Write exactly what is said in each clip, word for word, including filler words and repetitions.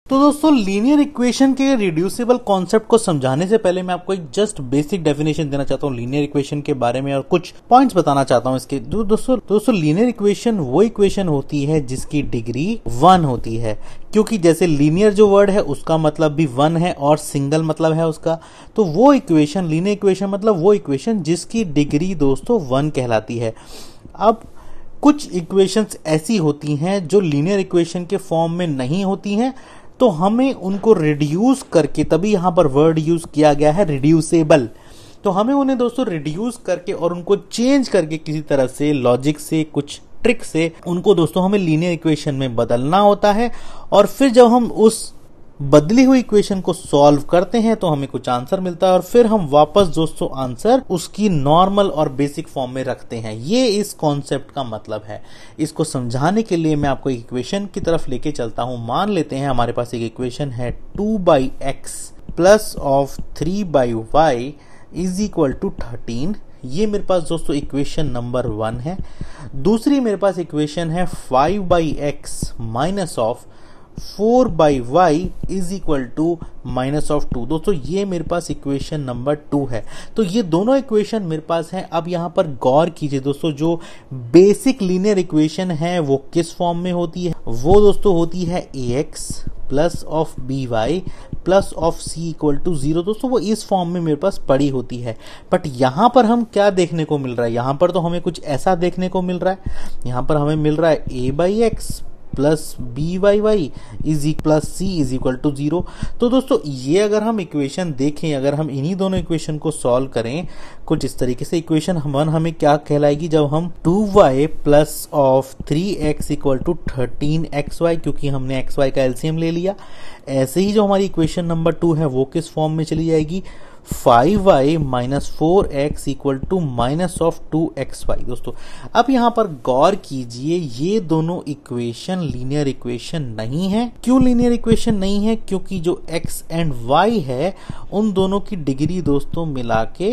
तो दोस्तों linear equation के रिड्यूसिबल कॉन्सेप्ट को समझाने से पहले मैं आपको एक जस्ट बेसिक डेफिनेशन देना चाहता हूँ लीनियर इक्वेशन के बारे में और कुछ पॉइंट्स बताना चाहता हूँ इसके। दो, दोस्तों दोस्तों लीनियर इक्वेशन वो इक्वेशन होती है जिसकी डिग्री वन होती है, क्योंकि जैसे लीनियर जो वर्ड है उसका मतलब भी वन है और सिंगल मतलब है उसका। तो वो इक्वेशन लीनियर इक्वेशन मतलब वो इक्वेशन जिसकी डिग्री दोस्तों वन कहलाती है। अब कुछ इक्वेशंस ऐसी होती हैं जो लीनियर इक्वेशन के फॉर्म में नहीं होती हैं, तो हमें उनको रिड्यूस करके, तभी यहां पर वर्ड यूज किया गया है रिड्यूसेबल, तो हमें उन्हें दोस्तों रिड्यूस करके और उनको चेंज करके किसी तरह से लॉजिक से कुछ ट्रिक से उनको दोस्तों हमें लीनियर इक्वेशन में बदलना होता है। और फिर जब हम उस बदली हुई इक्वेशन को सॉल्व करते हैं तो हमें कुछ आंसर मिलता है और फिर हम वापस दोस्तों आंसर उसकी नॉर्मल और बेसिक फॉर्म में रखते हैं। ये इस कॉन्सेप्ट का मतलब है। इसको समझाने के लिए मैं आपको एक इक्वेशन की तरफ लेके चलता हूं। मान लेते हैं हमारे पास एक इक्वेशन है two by x plus of three by y is equal to thirteen. ये मेरे पास दोस्तों इक्वेशन नंबर वन है। दूसरी मेरे पास इक्वेशन है five by x minus of four by y is equal to minus of two. दोस्तों ये मेरे पास इक्वेशन नंबर टू है। तो ये दोनों इक्वेशन मेरे पास हैं। अब यहां पर गौर कीजिए दोस्तों, जो बेसिक लीनियर इक्वेशन है वो किस फॉर्म में होती है? वो दोस्तों होती है a x plus of b y plus of c equal to zero. दोस्तों वो इस फॉर्म में मेरे पास पड़ी होती है। बट यहां पर हम क्या देखने को मिल रहा है? यहां पर तो हमें कुछ ऐसा देखने को मिल रहा है। यहां पर हमें मिल रहा है a by x plus b y y is plus c is equal to zero. तो दोस्तों ये अगर हम इक्वेशन देखें, अगर हम इन्हीं दोनों इक्वेशन को सॉल्व करें कुछ इस तरीके से, इक्वेशन वन हमें क्या कहलाएगी? जब हम two y plus of three x equal to thirteen x y, क्योंकि हमने एक्स वाई का एलसीएम ले लिया। ऐसे ही जो हमारी इक्वेशन नंबर टू है वो किस फॉर्म में चली जाएगी? Five y minus four x equal to minus of two x y. दोस्तों अब यहां पर गौर कीजिए, ये दोनों इक्वेशन लीनियर इक्वेशन नहीं है। क्यों लीनियर इक्वेशन नहीं है? क्योंकि जो x एंड y है उन दोनों की डिग्री दोस्तों मिला के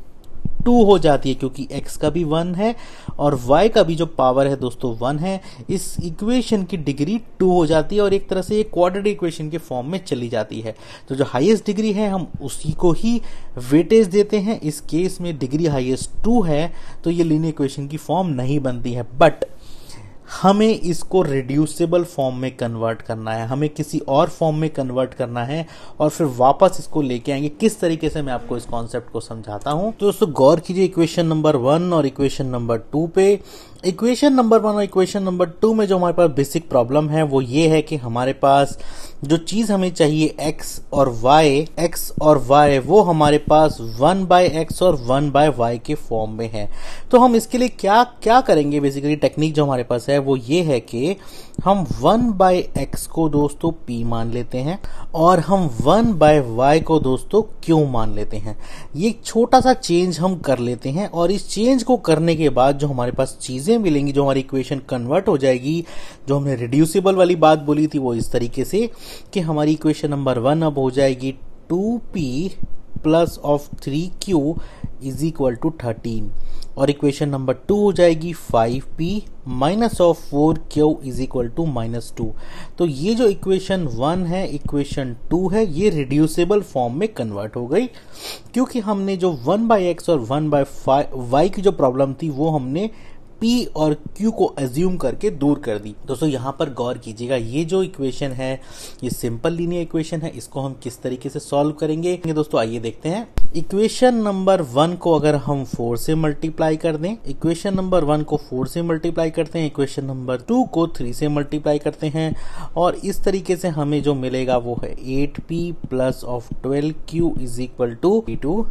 टू हो जाती है, क्योंकि x का भी वन है और y का भी जो पावर है दोस्तों वन है। इस इक्वेशन की डिग्री टू हो जाती है और एक तरह से ये क्वाड्रेटिक इक्वेशन के फॉर्म में चली जाती है। तो जो हाईएस्ट डिग्री है हम उसी को ही वेटेज देते हैं। इस केस में डिग्री हाईएस्ट टू है तो ये लीनियर इक्वेशन की फॉर्म नहीं बनती है। बट हमें इसको रिड्यूसेबल फॉर्म में कन्वर्ट करना है, हमें किसी और फॉर्म में कन्वर्ट करना है और फिर वापस इसको लेके आएंगे। किस तरीके से मैं आपको इस कॉन्सेप्ट को समझाता हूं। तो दोस्तों गौर कीजिए इक्वेशन नंबर वन और इक्वेशन नंबर टू पे। इक्वेशन नंबर वन और इक्वेशन नंबर टू में जो हमारे पास बेसिक प्रॉब्लम है वो ये है कि हमारे पास जो चीज हमें चाहिए x और y, x और y वो हमारे पास वन बाय एक्स और वन बाय वाई के फॉर्म में है। तो हम इसके लिए क्या क्या करेंगे? बेसिकली टेक्निक जो हमारे पास है वो ये है कि हम वन बाय एक्स को दोस्तों p मान लेते हैं और हम वन बाय वाई को दोस्तों q मान लेते हैं। ये एक छोटा सा चेंज हम कर लेते हैं और इस चेंज को करने के बाद जो हमारे पास चीजें मिलेंगी, जो हमारी इक्वेशन कन्वर्ट हो जाएगी, जो हमने रिड्यूसिबल वाली बात बोली थी वो इस तरीके से कि हमारी इक्वेशन नंबर वन अब हो जाएगी two p plus of three q is equal to thirteen और इक्वेशन नंबर टू हो जाएगी five p minus of four q is equal to minus two. तो ये जो इक्वेशन वन है, इक्वेशन टू है, ये रिड्यूसेबल फॉर्म में कन्वर्ट हो गई, क्योंकि हमने जो वन बाई एक्स और वन बाय वाई की जो प्रॉब्लम थी वो हमने P और Q को एज्यूम करके दूर कर दी। दोस्तों यहां पर गौर कीजिएगा, ये जो इक्वेशन है ये सिंपल लीनियर इक्वेशन है। इसको हम किस तरीके से सॉल्व करेंगे दोस्तों आइए देखते हैं। इक्वेशन नंबर वन को अगर हम फोर से मल्टीप्लाई कर दें, इक्वेशन नंबर वन को फोर से मल्टीप्लाई करते हैं, इक्वेशन नंबर टू को थ्री से मल्टीप्लाई करते हैं और इस तरीके से हमें जो मिलेगा वो है eight p plus of twelve q is equal to two.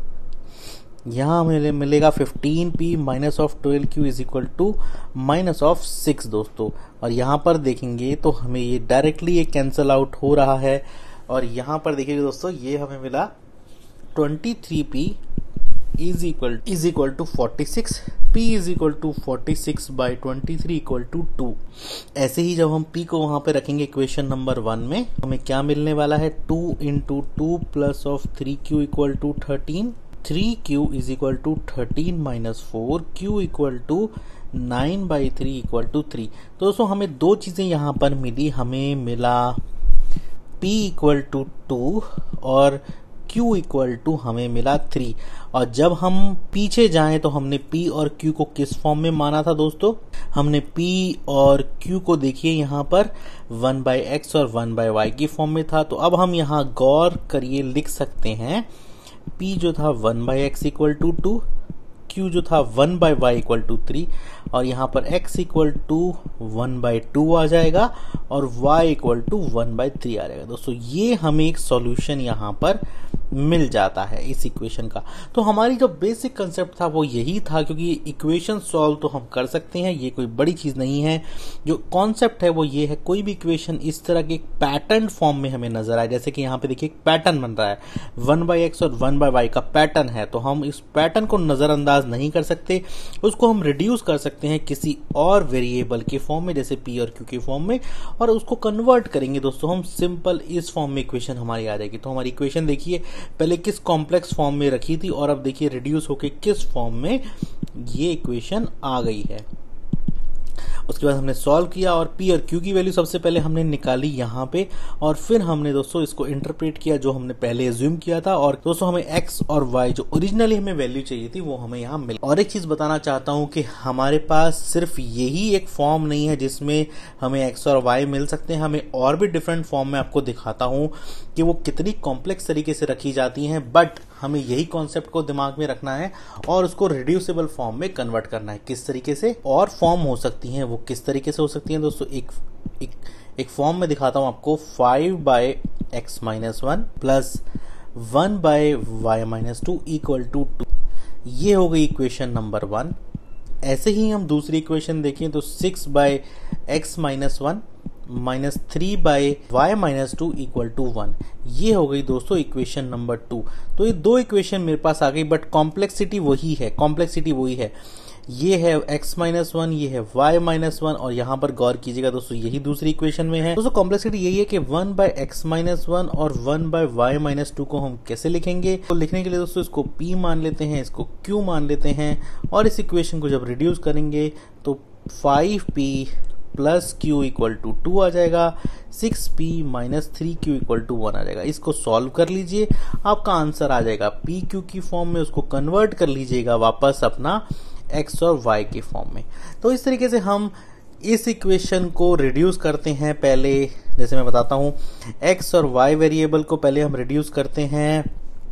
यहाँ हमें मिलेगा fifteen p minus of twelve q is equal to minus of six दोस्तों। और यहाँ पर देखेंगे तो हमें ये डायरेक्टली ये कैंसल आउट हो रहा है और यहाँ पर देखिएगा दोस्तों ये हमें मिला twenty three p is equal is equal to forty six, p is equal to forty six by twenty three equal to two. ऐसे ही जब हम p को वहां पे रखेंगे इक्वेशन नंबर वन में, हमें क्या मिलने वाला है? Two into two plus of three q equal to thirteen, three q is equal to thirteen minus four, q equal to nine by three equal to three. तो दोस्तों हमें दो चीजें यहां पर मिली, हमें मिला P इक्वल टू टू और Q इक्वल टू हमें मिला थ्री। और जब हम पीछे जाएं तो हमने P और Q को किस फॉर्म में माना था दोस्तों? हमने P और Q को देखिए यहाँ पर वन बाई एक्स और वन बाई वाई की फॉर्म में था। तो अब हम यहाँ गौर करिए, लिख सकते हैं P जो था one by x equal to two, Q जो था one by y equal to three, और यहाँ पर x equal to one by two आ जाएगा और y equal to one by three आ जाएगा। दोस्तों ये हमें एक सॉल्यूशन यहाँ पर मिल जाता है इस इक्वेशन का। तो हमारी जो बेसिक कंसेप्ट था वो यही था, क्योंकि इक्वेशन सॉल्व तो हम कर सकते हैं, ये कोई बड़ी चीज नहीं है। जो कॉन्सेप्ट है वो ये है, कोई भी इक्वेशन इस तरह के पैटर्न फॉर्म में हमें नजर आए, जैसे कि यहाँ पे देखिए एक पैटर्न बन रहा है, वन बाई एक्स और वन बाई वाई का पैटर्न है, तो हम इस पैटर्न को नजरअंदाज नहीं कर सकते, उसको हम रिड्यूस कर सकते हैं किसी और वेरिएबल के फॉर्म में, जैसे पी और क्यू के फॉर्म में, और उसको कन्वर्ट करेंगे दोस्तों हम सिंपल इस फॉर्म में इक्वेशन हमारी आ जाएगी। तो हमारी इक्वेशन देखिए पहले किस कॉम्प्लेक्स फॉर्म में रखी थी और अब देखिए रिड्यूस होके किस फॉर्म में ये इक्वेशन आ गई है। उसके बाद हमने सॉल्व किया और P और Q की वैल्यू सबसे पहले हमने निकाली यहाँ पे, और फिर हमने दोस्तों इसको इंटरप्रेट किया जो हमने पहले एज्यूम किया था, और दोस्तों हमें X और Y जो ओरिजिनली हमें वैल्यू चाहिए थी वो हमें यहाँ मिली। और एक चीज बताना चाहता हूँ कि हमारे पास सिर्फ यही एक फॉर्म नहीं है जिसमें हमें X और Y मिल सकते हैं, हमें और भी डिफरेंट फॉर्म में आपको दिखाता हूँ कि वो कितनी कॉम्प्लेक्स तरीके से रखी जाती हैं, बट हमें यही कॉन्सेप्ट को दिमाग में रखना है और उसको रिड्यूसिबल फॉर्म में कन्वर्ट करना है। किस तरीके से और फॉर्म हो सकती हैं, वो किस तरीके से हो सकती हैं दोस्तों, एक एक, एक फॉर्म में दिखाता हूं आपको। Five by x minus one plus one by y minus two equal to two, ये हो गई इक्वेशन नंबर वन। ऐसे ही हम दूसरी इक्वेशन देखें तो six by x minus one minus three by y minus two equal to one, ये हो गई दोस्तों इक्वेशन नंबर टू। तो ये दो इक्वेशन मेरे पास आ गई, बट कॉम्प्लेक्सिटी वही है, कॉम्प्लेक्सिटी वही है, ये है x माइनस वन, ये है y माइनस वन, और यहाँ पर गौर कीजिएगा दोस्तों यही दूसरी इक्वेशन में है। दोस्तों कॉम्प्लेक्सिटी यही है कि one by x minus one और one by y minus two को हम कैसे लिखेंगे। तो लिखने के लिए दोस्तों इसको p मान लेते हैं, इसको q मान लेते हैं, और इस इक्वेशन को जब रिड्यूस करेंगे तो five p plus q equal to two आ जाएगा, six p minus three q equal to one आ जाएगा। इसको सॉल्व कर लीजिए, आपका आंसर आ जाएगा पी क्यू की फॉर्म में, उसको कन्वर्ट कर लीजिएगा वापस अपना x और y के फॉर्म में। तो इस तरीके से हम इस इक्वेशन को रिड्यूस करते हैं। पहले जैसे मैं बताता हूं, x और y वेरिएबल को पहले हम रिड्यूस करते हैं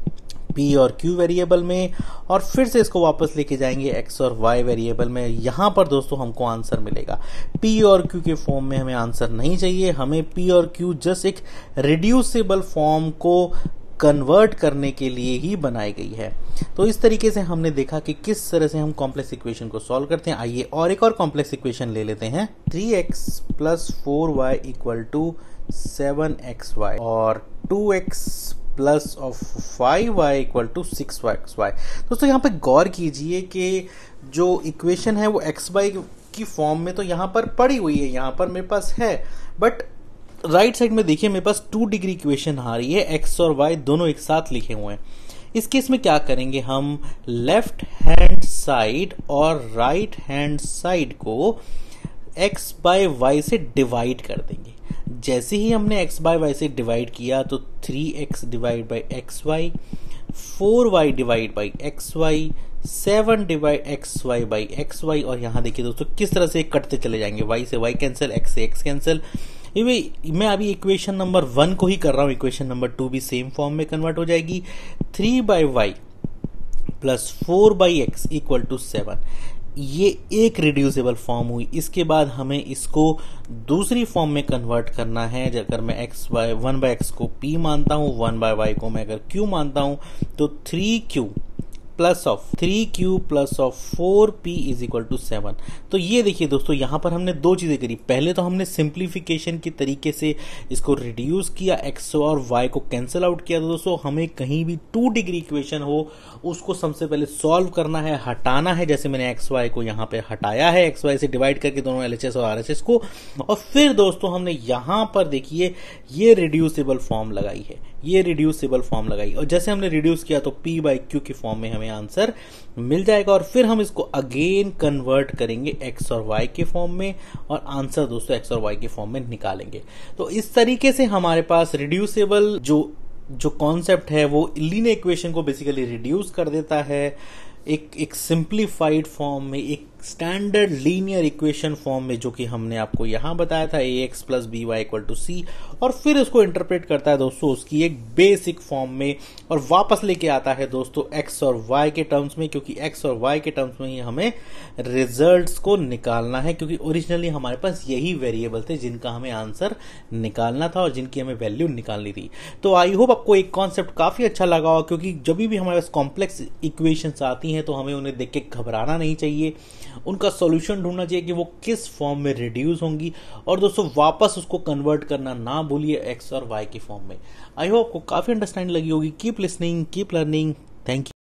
P और Q वेरिएबल में, और फिर से इसको वापस लेके जाएंगे x और y वेरिएबल में। यहां पर दोस्तों हमको आंसर मिलेगा। P और Q के फॉर्म में हमें आंसर नहीं चाहिए, हमें P और Q जस्ट एक रिड्यूसिबल फॉर्म को कन्वर्ट करने के लिए ही बनाई गई है। तो इस तरीके से हमने देखा कि किस तरह से हम कॉम्प्लेक्स इक्वेशन को सॉल्व करते हैं। आइए और एक और कॉम्प्लेक्स इक्वेशन ले लेते हैं। Three x plus four y equal to seven x y और two x plus of five y equal to six x y. दोस्तों यहाँ पे गौर कीजिए कि जो इक्वेशन है वो एक्स वाई की फॉर्म में तो यहाँ पर पड़ी हुई है, यहाँ पर मेरे पास है, बट राइट साइड में देखिए मेरे पास टू डिग्री इक्वेशन आ रही है, एक्स और वाई दोनों एक साथ लिखे हुए हैं। इस केस में क्या करेंगे, हम लेफ्ट हैंड साइड और राइट हैंड साइड को x बाय वाई से डिवाइड कर देंगे। जैसे ही हमने x बाय वाई से डिवाइड किया तो three x divide by x y, four y divide by x y, seven divide x y by x y, और यहाँ देखिए दोस्तों किस तरह से कटते चले जाएंगे, y से y कैंसिल, x से x कैंसिल। ये मैं अभी इक्वेशन नंबर वन को ही कर रहा हूँ, इक्वेशन नंबर टू भी सेम फॉर्म में कन्वर्ट हो जाएगी। Three by y plus four by x equal to seven, ये एक रिड्यूसिबल फॉर्म हुई। इसके बाद हमें इसको दूसरी फॉर्म में कन्वर्ट करना है। अगर मैं x by one by x को p मानता हूँ, वन बाय वाई को मैं अगर q मानता हूँ, तो three q plus of three q plus of four p is equal to seven. तो ये देखिए दोस्तों यहाँ पर हमने दो चीजें करी। पहले तो हमने सिंप्लीफिकेशन की तरीके से इसको रिड्यूस किया, एक्स और वाई को कैंसिल आउट किया। तो दोस्तों हमें कहीं भी टू डिग्री इक्वेशन हो उसको सबसे पहले सॉल्व करना है, हटाना है। जैसे मैंने एक्स वाई को यहाँ पे हटाया है, एक्स वाई से डिवाइड करके दोनों एलएचएस और आरएचएस को, और फिर दोस्तों हमने यहाँ पर देखिए ये रिड्यूसिबल फॉर्म लगाई है। ये रिड्यूसिबल फॉर्म लगाई और जैसे हमने रिड्यूस किया तो p बाई क्यू के फॉर्म में हमें आंसर मिल जाएगा और फिर हम इसको अगेन कन्वर्ट करेंगे x और y के फॉर्म में और आंसर दोस्तों x और y के फॉर्म में निकालेंगे। तो इस तरीके से हमारे पास रिड्यूसिबल जो जो कॉन्सेप्ट है वो लीनियर इक्वेशन को बेसिकली रिड्यूस कर देता है एक एक सिंप्लीफाइड फॉर्म में, एक स्टैंडर्ड लीनियर इक्वेशन फॉर्म में, जो कि हमने आपको यहां बताया था a x plus b y equal to c, और फिर उसको इंटरप्रेट करता है दोस्तों उसकी एक बेसिक फॉर्म में और वापस लेके आता है दोस्तों एक्स और वाई के टर्म्स में, क्योंकि एक्स और वाई के टर्म्स में ही हमें रिजल्ट्स को निकालना है, क्योंकि ओरिजिनली हमारे पास यही वेरिएबल थे जिनका हमें आंसर निकालना था और जिनकी हमें वैल्यू निकालनी थी। तो आई होप आपको एक कॉन्सेप्ट काफी अच्छा लगा हो, क्योंकि जब भी हमारे पास कॉम्प्लेक्स इक्वेशंस आती हैं तो हमें उन्हें देख के घबराना नहीं चाहिए, उनका सॉल्यूशन ढूंढना चाहिए कि वो किस फॉर्म में रिड्यूस होंगी और दोस्तों वापस उसको कन्वर्ट करना ना भूलिए एक्स और वाई के फॉर्म में। आई होप आपको काफी अंडरस्टैंडिंग लगी होगी। Keep listening, keep learning. Thank you.